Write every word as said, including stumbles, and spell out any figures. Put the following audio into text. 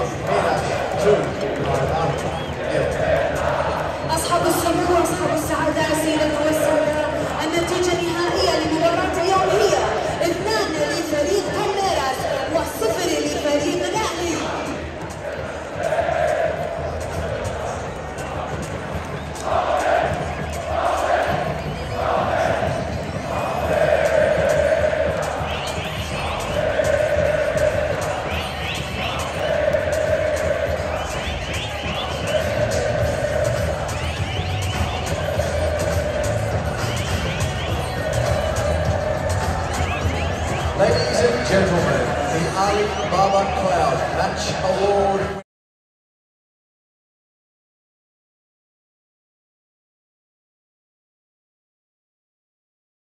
أصحاب السرور وأصحاب السعادة سيدنا والسادة، النتيجة النهائية لمباراة اليوم هي اثنان لفريق بالميراس وصفر لفريق الأهلي. Ladies and gentlemen, the Ali Baba Cloud Match Award